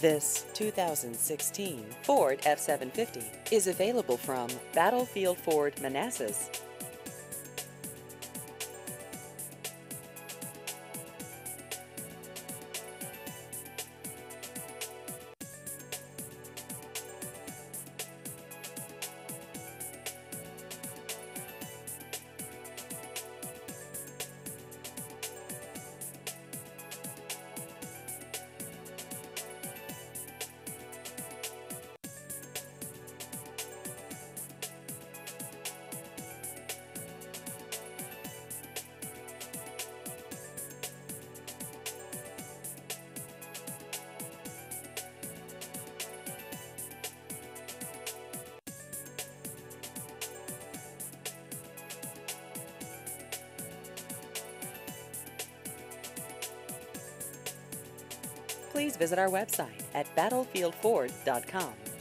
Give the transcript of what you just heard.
This 2016 Ford F-750 is available from Battlefield Ford Manassas. Please visit our website at battlefieldford.com.